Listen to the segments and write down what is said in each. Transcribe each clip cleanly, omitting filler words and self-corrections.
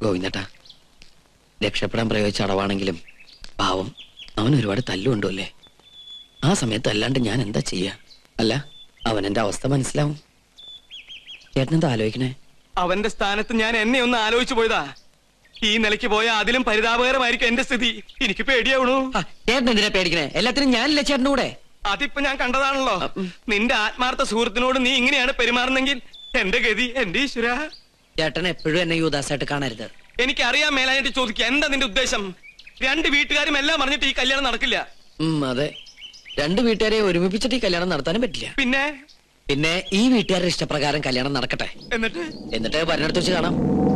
ഗോവിന്ദേട്ടാ, രക്ഷപ്പെടാൻ പ്രയോഗിച്ച അടവാണെങ്കിലും പാവം അവൻ ഒരുപാട് തല്ലുകൊണ്ടുമല്ലേ. ആ സമയത്ത് അല്ലാണ്ട് ഞാൻ എന്താ ചെയ്യാ? അല്ല, അവൻ എന്റെ അവസ്ഥ മനസ്സിലാവും. ചേട്ടനെന്താ ആലോചിക്കണേ? അവന്റെ സ്ഥാനത്ത് ഞാൻ എന്നെ ഒന്ന് ആലോചിച്ചു പോയതാ. ഈ നിലയ്ക്ക് പോയാൽ അതിലും പരിതാപകരമായിരിക്കും എന്റെ സ്ഥിതി. എനിക്ക് പേടിയാവണു. ചേട്ടൻ എന്തിനാ പേടിക്കണേ? എല്ലാത്തിനും ഞാനില്ല ചേട്ടൻ്റെ കൂടെ. അതിപ്പോ ഞാൻ കണ്ടതാണല്ലോ. നിന്റെ ആത്മാർത്ഥ സുഹൃത്തിനോട് നീ ഇങ്ങനെയാണ് പെരുമാറുന്നെങ്കിൽ എന്റെ ഗതി എന്റെ ഈശ്വര. ചേട്ടൻ എപ്പോഴും എന്നെ യുവദാസായിട്ട് കാണരുത്. എനിക്കറിയാൻ മേലായിട്ട് ചോദിക്കുക, എന്താ നിന്റെ ഉദ്ദേശം? രണ്ട് വീട്ടുകാരും എല്ലാം പറഞ്ഞിട്ട് ഈ കല്യാണം നടക്കില്ല. അതെ, രണ്ട് വീട്ടുകാരെ ഒരുമിപ്പിച്ചിട്ട് ഈ കല്യാണം നടത്താനും പറ്റില്ല. പിന്നെ ഈ വീട്ടുകാരുടെ ഇഷ്ടപ്രകാരം കല്യാണം നടക്കട്ടെ. എന്നിട്ട് വരണടുത്ത് വെച്ച് കാണാം.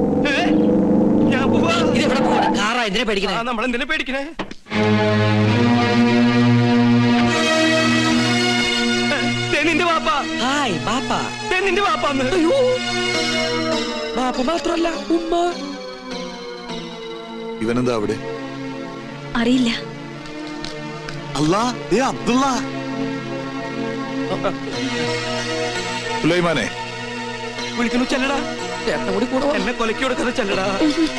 ഇതെവിടെ പോവാ? കാറാ? എന്തിനാ പേടിക്കണേ? നമ്മളെന്തിനാ പേടിക്കണേ? നിന്റെ വാപ്പ. ഹായ് ബാപ്പ. നിന്റെ വാപ്പാന്ന്. ബാപ്പ മാത്രല്ല ഉമ്മ. ഇവനെന്താ അവിടെ? അറിയില്ല. അബ്ദുള്ള. സുലൈമാനെ വിളിക്കുന്നു. ചെല്ലടാ. എന്നെ കൊലക്കി കൊടുക്കുന്ന ചെല്ലടാ.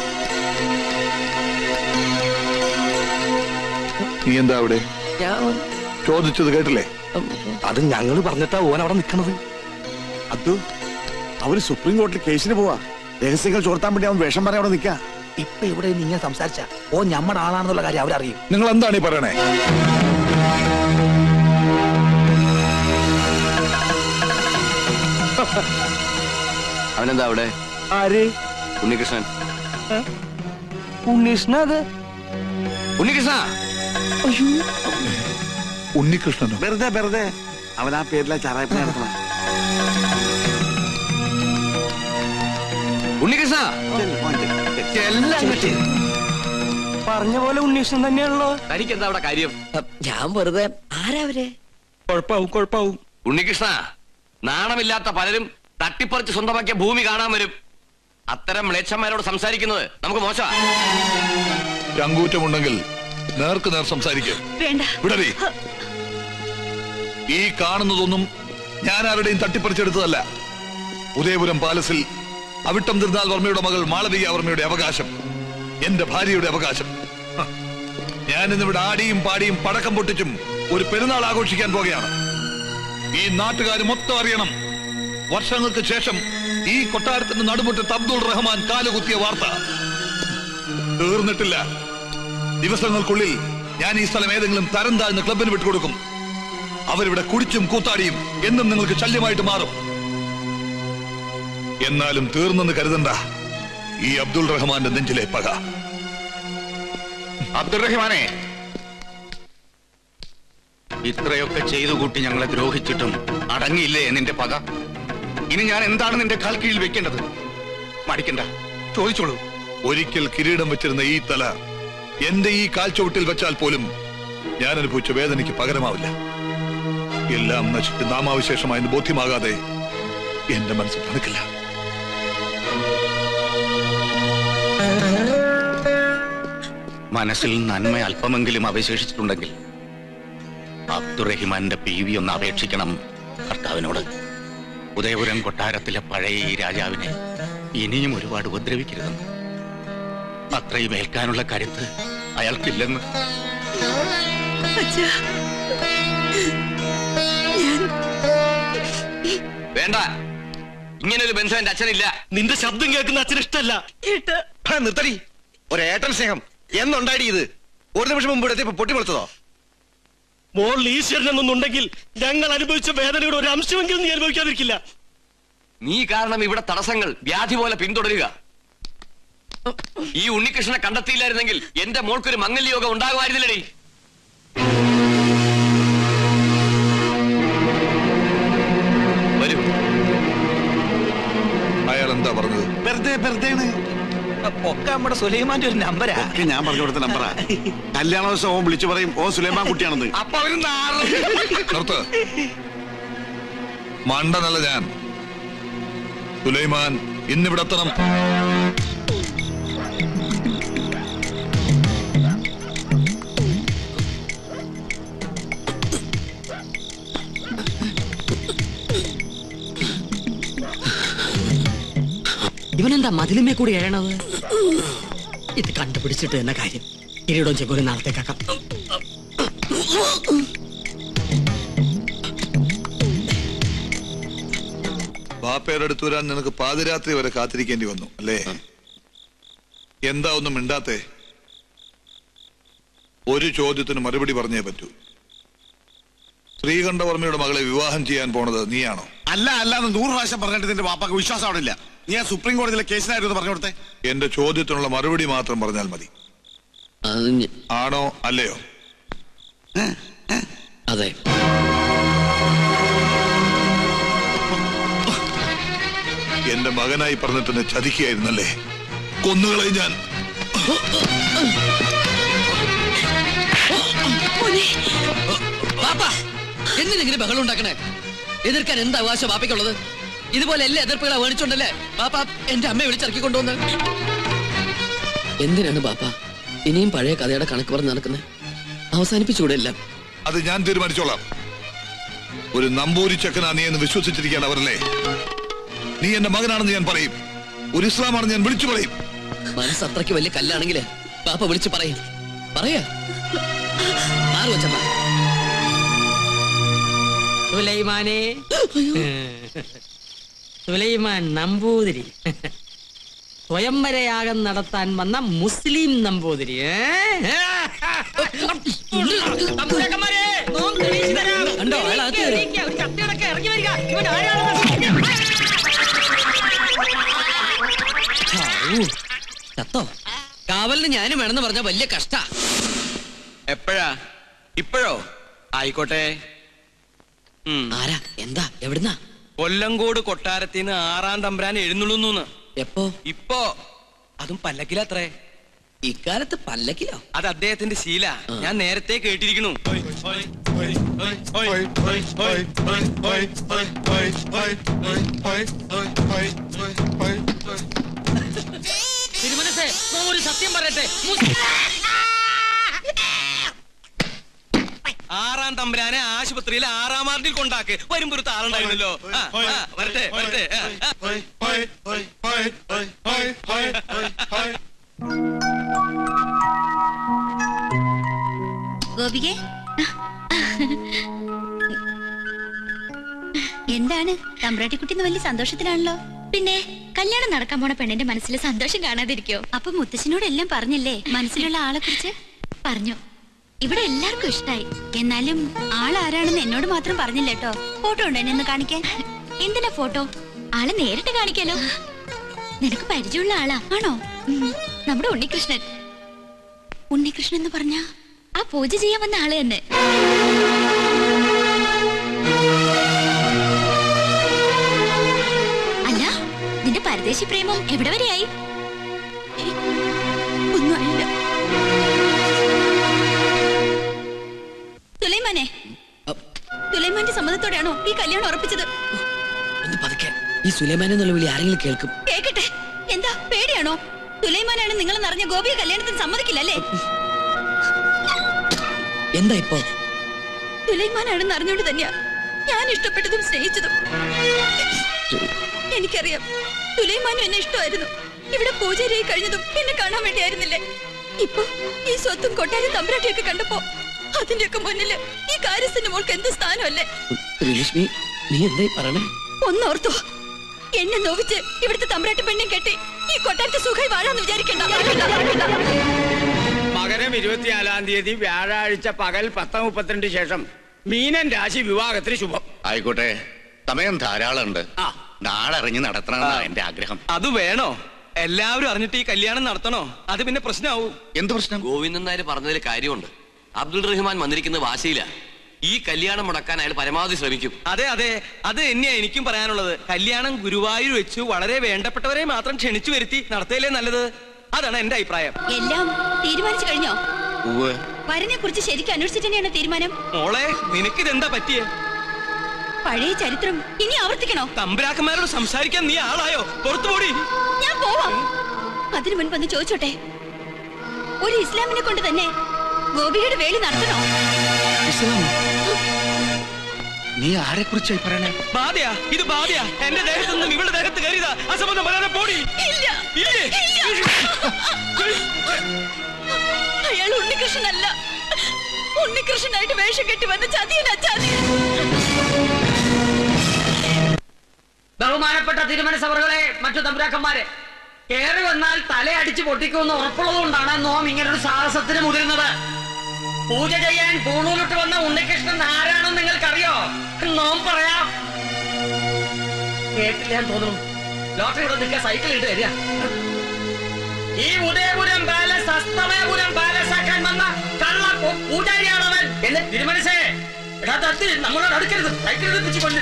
നീ എന്താ അവിടെ? ചോദിച്ചത് കേട്ടില്ലേ? അത് ഞങ്ങള് പറഞ്ഞിട്ടാ ഓൻ അവിടെ നിൽക്കണത്. അബ്ദു, അവര് സുപ്രീം കോടതിയിൽ കേസിന് പോവാ. രഹസ്യങ്ങൾ ചോർത്താൻ വേണ്ടി അവൻ വേഷം പറയാൻ അവിടെ നിൽക്കാ. ഇപ്പൊ ഇവിടെ നിങ്ങൾ സംസാരിച്ച ഓ ഞമ്മടെ ആളാണെന്നുള്ള കാര്യം അവരറിയും. നിങ്ങൾ എന്താണ് ഈ പറയണേ? അവനെന്താ അവിടെ? ആര്? ഉണ്ണികൃഷ്ണൻ. ഉണ്ണീഷ്ണ? അത് ഉണ്ണികൃഷ്ണ. ഉണ്ണികൃഷ്ണനോ? വെറുതെ അവൻ ആ പേരിലെ ചാറായ്പ നടത്തണം. ഉണ്ണികൃഷ്ണ പറഞ്ഞ പോലെ ഉണ്ണീഷ്ണൻ തന്നെയാണല്ലോ. തനിക്ക് എന്താ അവിടെ കാര്യം? ഞാൻ വെറുതെ. ആരാവരെ? കുഴപ്പാവും. ഉണ്ണികൃഷ്ണ, നാണമില്ലാത്ത പലരും തട്ടിപ്പറിച്ച് സ്വന്തമാക്കിയ ഭൂമി കാണാൻ വരും. അത്തരം മ്ലേച്ഛന്മാരോട് സംസാരിക്കുന്നത് നമുക്ക് മോശമാ. ചങ്കൂറ്റമുണ്ടെങ്കിൽ നേർക്ക് നേർ സംസാരിക്കും. വിടറി. ഈ കാണുന്നതൊന്നും ഞാൻ ആരുടെയും തട്ടിപ്പറിച്ചെടുത്തതല്ല. ഉദയപുരം പാലസിൽ അവിട്ടം തിരുനാൾ വർമ്മയുടെ മകൾ മാളവിക വർമ്മയുടെ അവകാശം, എന്റെ ഭാര്യയുടെ അവകാശം. ഞാനിന്നിവിടെ ആടിയും പാടിയും പടക്കം പൊട്ടിച്ചും ഒരു പെരുന്നാൾ ആഘോഷിക്കാൻ പോകുകയാണ്. ഈ നാട്ടുകാർ മൊത്തം അറിയണം. വർഷങ്ങൾക്ക് ശേഷം ഈ കൊട്ടാരത്തിന്റെ നടുമുറ്റത്ത് അബ്ദുൾ റഹ്മാൻ കാലുകുത്തിയ വാർത്ത തീർന്നിട്ടില്ല. ദിവസങ്ങൾക്കുള്ളിൽ ഞാൻ ഈ സ്ഥലം ഏതെങ്കിലും തരം താഴ്ന്ന ക്ലബിന് വിട്ടുകൊടുക്കും. അവരിവിടെ കുടിച്ചും കൂത്താടിയും എന്നും നിങ്ങൾക്ക് ശല്യമായിട്ട് മാറും. എന്നാലും തീർന്നെന്ന് കരുതണ്ട ഈ അബ്ദുൾ റഹ്മാന്റെ നെഞ്ചിലെ പക. അബ്ദുൾ റഹ്മാനെ, ഇത്രയൊക്കെ ചെയ്തു കൂട്ടി ഞങ്ങളെ ദ്രോഹിച്ചിട്ടും അടങ്ങിയില്ലേ നിന്റെ പക? ഇനി ഞാൻ എന്താണ് നിന്റെ കാൽ കീഴിൽ വെക്കേണ്ടത്? മടിക്കണ്ട, ചോദിച്ചോളൂ. ഒരിക്കൽ കിരീടം വെച്ചിരുന്ന ഈ തല എന്റെ ഈ കാൽച്ചുവട്ടിൽ വെച്ചാൽ പോലും ഞാൻ അനുഭവിച്ച വേദനയ്ക്ക് പകരമാവില്ല. എല്ലാം നശിച്ച് നാമാവിശേഷമായെന്ന് ബോധ്യമാകാതെ എന്റെ മനസ്സ് തണുക്കില്ല. മനസ്സിൽ നന്മ അല്പമെങ്കിലും അവശേഷിച്ചിട്ടുണ്ടെങ്കിൽ അബ്ദുറഹിമാന്റെ PV ഒന്ന് അപേക്ഷിക്കണം കർത്താവിനോട്. ഉദയപുരം കൊട്ടാരത്തിലെ പഴയ ഈ രാജാവിനെ ഇനിയും ഒരുപാട് ഉപദ്രവിക്കരുതെന്ന്. അത്രയും ഏൽക്കാനുള്ള കരുത്ത് അയാൾക്കില്ലെന്ന്. വേണ്ട, ഇങ്ങനൊരു ബന്ധം എന്റെ അച്ഛനില്ല. നിന്റെ ശബ്ദം കേൾക്കുന്ന അച്ഛൻ ഇഷ്ടമല്ല. നിർത്തടി. ഒരേട്ടൻ സ്നേഹം എന്നുണ്ടായി ഇത്? ഒരു നിമിഷം മുമ്പ് ഇവിടെ പൊട്ടിമുളച്ചതോ? മോൾ ഈശ്വരനെന്നുണ്ടെങ്കിൽ ഞങ്ങൾ അനുഭവിച്ച വേദനയുടെ ഒരു അംശമെങ്കിലും നീ അനുഭവിക്കാതിരിക്കില്ല. നീ കാരണം ഇവിടെ തടസ്സങ്ങൾ വ്യാധി പോലെ പിന്തുടരുക. ഈ ഉണ്ണികൃഷ്ണനെ കണ്ടെത്തിയില്ലായിരുന്നെങ്കിൽ എന്റെ മോൾക്കൊരു മംഗല്യയോഗം ഉണ്ടാകുമായിരുന്നില്ലടി. വരൂ. അയാൾ എന്താ പറഞ്ഞത്? വെറുതെ ഒക്കെ നമ്മുടെ സുലൈമാന്റെ ഒരു നമ്പരാ. ഞാൻ പറഞ്ഞു കൊടുത്ത നമ്പറാ. കല്യാണ ദിവസം ഓൻ വിളിച്ചു പറയും ഓ സുലൈമാൻ കുട്ടിയാണെന്ന്. അപ്പൊ അവര് നിർത്ത്. മണ്ടനല്ല ഞാൻ. സുലൈമാൻ ഇന്നിവിടെ എത്തണം. ഇവൻ ഇവനെന്താ മതിലുമേ കൂടി എഴണത്? ഇത് കണ്ടുപിടിച്ചിട്ട് തന്നെ കാര്യം. കിരീടവും ചെക്കോലും നാളത്തേക്കാക്കാം. ബാപ്പയുടെ അടുത്ത് വരാൻ നിനക്ക് പാതിരാത്രി വരെ കാത്തിരിക്കേണ്ടി വന്നു അല്ലേ? എന്താ ഒന്നും മിണ്ടാത്തേ? ഒരു ചോദ്യത്തിന് മറുപടി പറഞ്ഞേ പറ്റൂ. ശ്രീകണ്ഠവർമ്മയുടെ മകളെ വിവാഹം ചെയ്യാൻ പോണത് നീയാണോ? അല്ല അല്ലാന്ന് 100 പ്രാവശ്യം പറഞ്ഞിട്ട് നിന്റെ വാപ്പാക്ക് വിശ്വാസം അവിടെ ഇല്ല. നീ ആ സുപ്രീം കോടതിയിലെ കേസിനായിരുന്നു പറഞ്ഞു കൊടുത്തേ. എന്റെ ചോദ്യത്തിനുള്ള മറുപടി മാത്രം പറഞ്ഞാൽ മതി. ആണോ അല്ലയോ? അതെ. എന്റെ മകനായി പറഞ്ഞിട്ട് എന്നെ ചതിക്കുകയായിരുന്നല്ലേ? കൊന്നുകളെ ഞാൻ. എന്തിനെങ്കിലും ബഹളം ഉണ്ടാക്കണേ? എതിർക്കാൻ എന്താ അവകാശം ബാപ്പയ്ക്കുള്ളത്? ഇതുപോലെ എല്ലാ എതിർപ്പുകളെ വേണിച്ചുണ്ടല്ലേ ബാപ്പ എന്റെ അമ്മയെ വിളിച്ചിറക്കി കൊണ്ടുവന്ന്? എന്തിനാണ് ബാപ്പ ഇനിയും പഴയ കഥയുടെ കണക്ക് പറഞ്ഞ് നടക്കുന്നത്? അവസാനിപ്പിച്ചുകൂടെ എല്ലാം? അത് ഞാൻ തീരുമാനിച്ചോളാം. ഒരു നമ്പൂരി ചെക്കനാ നീ എന്ന് വിശ്വസിച്ചിരിക്കേണ്ടവരല്ലേ? നീ എന്റെ മകനാണെന്ന് ഞാൻ പറയും. ഒരു ഇസ്ലാമാണെന്ന് ഞാൻ വിളിച്ചു പറയും. മനസ്സ് അത്രയ്ക്ക് വലിയ കല്ലാണെങ്കിൽ ബാപ്പ വിളിച്ചു പറയും. പറയാ സുലൈമാനെ, സുലൈമാൻ നമ്പൂതിരി, സ്വയംവരയാഗം നടത്താൻ വന്ന മുസ്ലിം നമ്പൂതിരി. ചത്തോ? കാവലിന് ഞാനും വേണമെന്ന് പറഞ്ഞ വലിയ കഷ്ട. എപ്പോഴാ? ഇപ്പോഴോ? ആയിക്കോട്ടെ. ആരാ? എന്താ? എവിടുന്നാ? കൊല്ലങ്കോട് കൊട്ടാരത്തിന്ന് 6-ാം തമ്പുരാൻ എഴുന്നള്ളുന്നു. എപ്പോ? ഇപ്പോ. അതും പല്ലക്കിലത്രേ. ഇക്കാലത്ത് പല്ലക്കിലോ? അത് അദ്ദേഹത്തിന്റെ ശീല. ഞാൻ നേരത്തെ കേട്ടിരിക്കുന്നു. തിരുമനസേ, ഒരു സത്യം പറയട്ടെ. 6-ാം തമ്പുരാനെ ആശുപത്രിയിൽ 6-ാം വാർഡിൽ കൊണ്ടാക്ക്. വരുമ്പോ ഒരു താളുണ്ടായിരുന്നല്ലോ. വരട്ടെ വരട്ടെ. ഗോപികേ, എന്താണ് തമ്പ്രാട്ടിക്കുട്ടിന്ന് വലിയ സന്തോഷത്തിലാണല്ലോ? പിന്നെ കല്യാണം നടക്കാൻ പോണ പെണ്ണിന്റെ മനസ്സിൽ സന്തോഷം കാണാതിരിക്കോ? അപ്പൊ മുത്തശ്ശനോട് എല്ലാം പറഞ്ഞല്ലേ? മനസ്സിലുള്ള ആളെ കുറിച്ച് പറഞ്ഞു. ഇവിടെ എല്ലാവർക്കും ഇഷ്ടായി. എന്നാലും ആളാരാണെന്ന് എന്നോട് മാത്രം പറഞ്ഞില്ല കേട്ടോ. ഫോട്ടോ ഉണ്ടോ എന്നെ ഒന്ന് കാണിക്കാൻ? എന്തിനാ ഫോട്ടോ? ആളെ നേരിട്ട് കാണിക്കാലോ. നിനക്ക് പരിചയമുള്ള ആളാ? ആണോ? നമ്മുടെ ഉണ്ണികൃഷ്ണൻ. ഉണ്ണികൃഷ്ണൻ എന്ന് പറഞ്ഞ ആ പൂജ ചെയ്യാൻ വന്ന ആള് തന്നെ. അല്ല, നിന്റെ പരദേശി പ്രേമം എവിടെ വരെയായി? ഒന്നും ആയില്ല. സുലൈമാനെ, സുലൈമാന്റെ സമ്മതത്തോടെയാണോ ഈ കല്യാണം ഉറപ്പിച്ചത്? ഈ സുലൈമാൻ എന്നുള്ള വിളി ആരെങ്കിലും കേൾക്കും? കേക്കട്ടെ. എന്താ പേടിയാണോ? സുലൈമാനാണ് നിങ്ങളെന്ന് അറിഞ്ഞ ഗോപിയെ കല്യാണത്തിന് സമ്മതിക്കില്ലല്ലേ? എന്താ ഇപ്പോ? സുലൈമാനാണെന്ന് അറിഞ്ഞോണ്ട് തന്നെയാ ഞാൻ ഇഷ്ടപ്പെട്ടതും സ്നേഹിച്ചതും. എനിക്കറിയാം സുലൈമാനും എന്നെ ഇഷ്ടമായിരുന്നു. ഇവിടെ പൂജാരിയായി കഴിഞ്ഞതും എന്നെ കാണാൻ വേണ്ടിയായിരുന്നില്ലേ? ഇപ്പൊ ഈ സ്വത്തും കൊട്ടാരം തമ്പ്രാട്ടിയൊക്കെ കണ്ടപ്പോ അതിന്റെയൊക്കെ മുന്നില് ഈ കാര്യസ്ഥന്റെ മോൾക്ക് എന്ത് സ്ഥാനമല്ലേ? നീ എന്തായി പറയണേ? ഒന്നോർത്തോ, എന്നെ നോവിച്ച് ഇവിടുത്തെ തമ്പ്രാട്ടി പെണ്ണെ കെട്ടി ഈ കൊട്ടാരത്തെ സുഖമായി വാഴാന്ന് വിചാരിക്കണ്ട. മകരം 24-ാം തീയതി വ്യാഴാഴ്ച പകൽ 10:32 ശേഷം മീനൻ രാശി വിവാഹത്തിന് ശുഭം. ആയിക്കോട്ടെ, സമയം ധാരാളം ഉണ്ട്. നാളെ അറിഞ്ഞ് നടത്തണമെന്നാണ് എന്റെ ആഗ്രഹം. അത് വേണോ? എല്ലാവരും അറിഞ്ഞിട്ട് ഈ കല്യാണം നടത്തണോ? അത് പിന്നെ പ്രശ്നമാവും. എന്ത് പ്രശ്നം? ഗോവിന്ദൻ നായർ പറഞ്ഞതിൽ കാര്യമുണ്ട്. അബ്ദുൾ റഹ്മാൻ വന്നിരിക്കുന്ന വാശിയില്ല. ഈ കല്യാണം മുടക്കാൻ അയാൾ പരമാവധി ശ്രമിക്കും. അതെ അതെ, അത് തന്നെയാ എനിക്കും പറയാനുള്ളത്. കല്യാണം ഗുരുവായൂർ വെച്ചു വളരെ വേണ്ടപ്പെട്ടവരെ മാത്രം ക്ഷണിച്ചു വരുത്തി നടത്തിയല്ലേ നല്ലത്. അതാണ് എന്റെ അഭിപ്രായം. എല്ലാം തീരുമാനിച്ചു കഴിഞ്ഞോ? വരനെ കുറിച്ച് ശരിക്കും അന്വേഷിച്ചിട്ട് തന്നെയാണ് തീരുമാനം. മോളെ, നിനക്കിതെന്താ പറ്റിയ? പഴയ ചരിത്രം ഇനി ആവർത്തിക്കണോ? തമ്പുരാക്കന്മാരോട് സംസാരിക്കാൻ നീ ആളായോ? പുറത്തു പോടി. ഞാൻ പോവാം. അതിനു മുൻപ് ഒന്ന് ചോദിച്ചോട്ടെ, ഒരു ഇസ്ലാമിനെ കൊണ്ട് തന്നെ ഗോപിയുടെ വേളി നടത്തണോ? നീ ആരെ കുറിച്ചായി പറയണേ? ബാധയാ, ഇത് ബാധയാ. എന്റെ ദേഹത്തു നിന്നും ഇവളുടെ ദേഹത്ത് കയറിയതാ. അസംബന്ധം പറയാതെ പോടി. ഇല്ലേ? അയാൾ ഉണ്ണികൃഷ്ണനല്ല. ഉണ്ണികൃഷ്ണനായിട്ട് വേഷം കെട്ടി വന്ന ചതിയനാ, ചതിയൻ. ബഹുമാനപ്പെട്ട തിരുമനസഭകളെ, മറ്റു തമ്പുരാക്കന്മാരെ, കേറി വന്നാൽ തലയടിച്ച് പൊട്ടിക്കുമെന്ന് ഉറപ്പുള്ളതുകൊണ്ടാണ് നോം ഇങ്ങനൊരു സാഹസത്തിന് മുതിരുന്നത്. പൂജ ചെയ്യാൻ പൂണൂലിട്ട് വന്ന ഉണ്ണികൃഷ്ണൻ ആരാണെന്ന് നിങ്ങൾക്കറിയോ? നോം പറയാം. കേട്ടില്ല തോന്നുന്നു. ലോട്ടറി ഇവിടെ നിൽക്കുക, സൈക്കിൾ ഇട്ട് തരിക. ഈ ഉദയപുരം പാലസ് അസ്തമയപുരം പാലസ് ആക്കാൻ വന്ന കള്ള പൂജാരിയാണവൻ. എന്നെ തിരുമനസേ, നമ്മളോട് അടുക്കരുത്. സൈക്കിൾ എടുപ്പിച്ച് കൊല്ലും.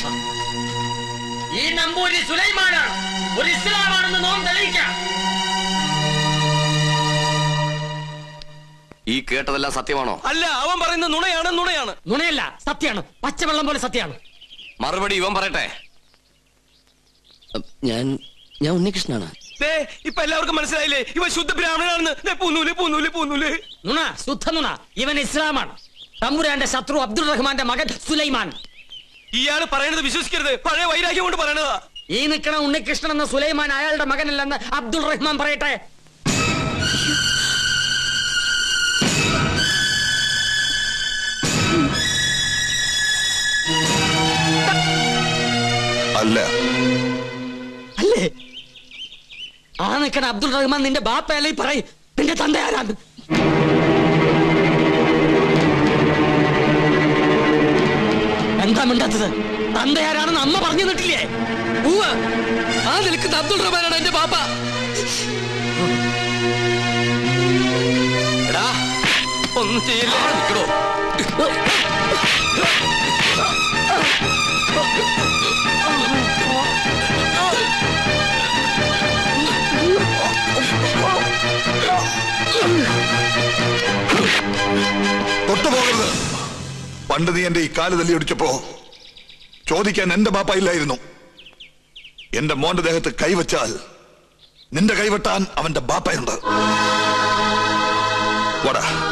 ഈ നമ്പൂരി സുലൈമാനാണ്, ഒരു ഇസ്ലാമാണെന്ന് നോം തെളിയിക്കാം. ഈ കേട്ടതെല്ലാം സത്യമാണോ? അല്ല, അവൻ പറയുന്നത് നുണയാണ്. നുണയല്ല, സത്യമാണ്. പച്ചവെള്ളം പോലെ സത്യമാണ്. മറുപടി ഇവൻ പറയട്ടെ. ഞാൻ ഉണ്ണികൃഷ്ണനാണ്. ഇപ്പൊ എല്ലാവർക്കും മനസ്സിലായില്ലേ ഇവൻ ശുദ്ധ ബ്രാഹ്മണനാണെന്ന്? പൂന്നൂല്. നുണ, ശുദ്ധ നുണ. ഇവൻ ഇസ്ലാമാണ്. തമ്പുരാന്റെ ശത്രു അബ്ദുൾ റഹ്മാന്റെ മകൻ സുലൈമാൻ. ഇയാള് പറയുന്നത് വിശ്വസിക്കരുത്. പഴയ വൈരാഗ്യം കൊണ്ട് പറയണതാ. ഈ നിൽക്കണ ഉണ്ണികൃഷ്ണൻ എന്ന സുലൈമാൻ അയാളുടെ മകനല്ലെന്ന് അബ്ദുൾ റഹ്മാൻ പറയട്ടെ. അല്ലേ? ആ നിൽക്കണ അബ്ദുൾ റഹ്മാൻ നിന്റെ ബാപ്പയല്ലേ പറയും. നിന്റെ തന്ത ആരാണ്? എന്താ മിണ്ടാത്തത്? തന്തയാരാണെന്ന് അമ്മ പറഞ്ഞു തന്നിട്ടില്ലേ? ആ നിൽക്കുന്ന അബ്ദുൾ റഹ്മാനാണ് എന്റെ പാപ്പ. എടാ, ഒന്നും ചെയ്യില്ല. നിൽക്കണോ? തൊട്ടുപോകരുത്. പണ്ട് നീ എന്റെ ഈ കാല് തല്ലിയൊടിച്ചപ്പോ ചോദിക്കാൻ എന്റെ ബാപ്പ ഇല്ലായിരുന്നു. എന്റെ മോന്റെ ദേഹത്ത് കൈവച്ചാൽ നിന്റെ കൈവെട്ടാൻ അവന്റെ ബാപ്പയുണ്ട്. വടാ.